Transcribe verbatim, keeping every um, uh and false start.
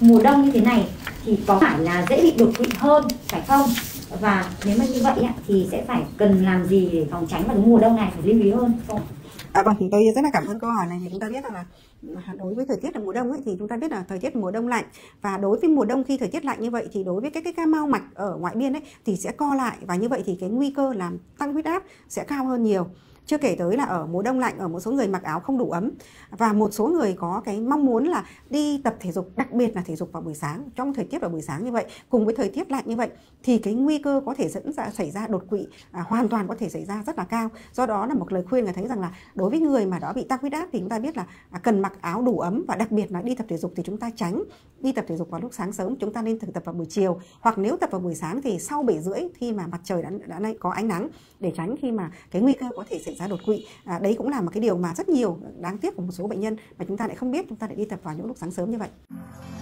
mùa đông như thế này thì có phải là dễ bị đột quỵ hơn phải không? Và nếu mà như vậy thì sẽ phải cần làm gì để phòng tránh vào mùa đông này, phải lưu ý hơn không? À, vâng, thì tôi rất là cảm ơn câu hỏi này. Thì chúng ta biết rằng là đối với thời tiết là mùa đông ấy, thì chúng ta biết là thời tiết mùa đông lạnh, và đối với mùa đông khi thời tiết lạnh như vậy thì đối với cái cái, cái mao mạch ở ngoại biên ấy thì sẽ co lại, và như vậy thì cái nguy cơ làm tăng huyết áp sẽ cao hơn nhiều. Chưa kể tới là ở mùa đông lạnh, ở một số người mặc áo không đủ ấm, và một số người có cái mong muốn là đi tập thể dục, đặc biệt là thể dục vào buổi sáng, trong thời tiết vào buổi sáng như vậy, cùng với thời tiết lạnh như vậy, thì cái nguy cơ có thể dẫn ra xảy ra đột quỵ à, hoàn toàn có thể xảy ra rất là cao. Do đó là một lời khuyên là thấy rằng là đối với người mà đã bị tăng huyết áp thì chúng ta biết là à, cần mặc áo đủ ấm, và đặc biệt là đi tập thể dục thì chúng ta tránh đi tập thể dục vào lúc sáng sớm, chúng ta nên thử tập vào buổi chiều, hoặc nếu tập vào buổi sáng thì sau bảy rưỡi khi mà mặt trời đã, đã có ánh nắng, để tránh khi mà cái nguy cơ có thể xảy ra đột quỵ. À, đấy cũng là một cái điều mà rất nhiều đáng tiếc của một số bệnh nhân mà chúng ta lại không biết, chúng ta lại đi tập vào những lúc sáng sớm như vậy.